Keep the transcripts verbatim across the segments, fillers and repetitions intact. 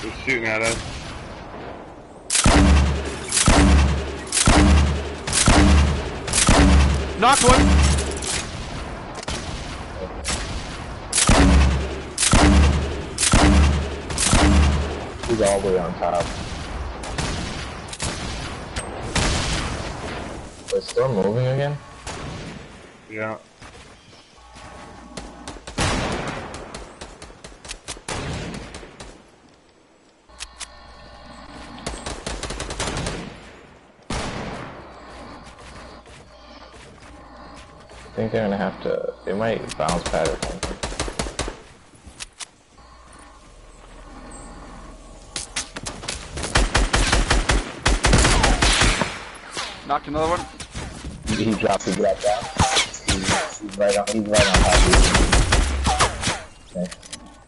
They're shooting at us. Knocked one. He's all the way on top. It's still moving again? Yeah. I think they're gonna have to, they might bounce pad or something. Knocked another one. He, he dropped, he dropped down. He's, he's right on, he's right on top of you. Okay.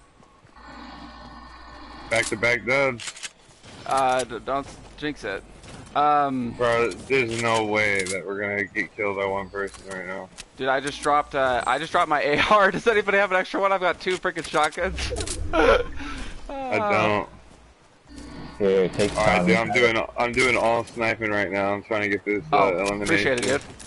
Back to back dubs. Uh, don't jinx it. Um, Bro, there's no way that we're gonna get killed by one person right now. Dude, I just dropped, uh, I just dropped my A R. Does anybody have an extra one? I've got two freaking shotguns. uh, I don't. Here, take Alright, dude, I'm doing, I'm doing all sniping right now. I'm trying to get this, uh, oh, elimination. appreciate it, dude.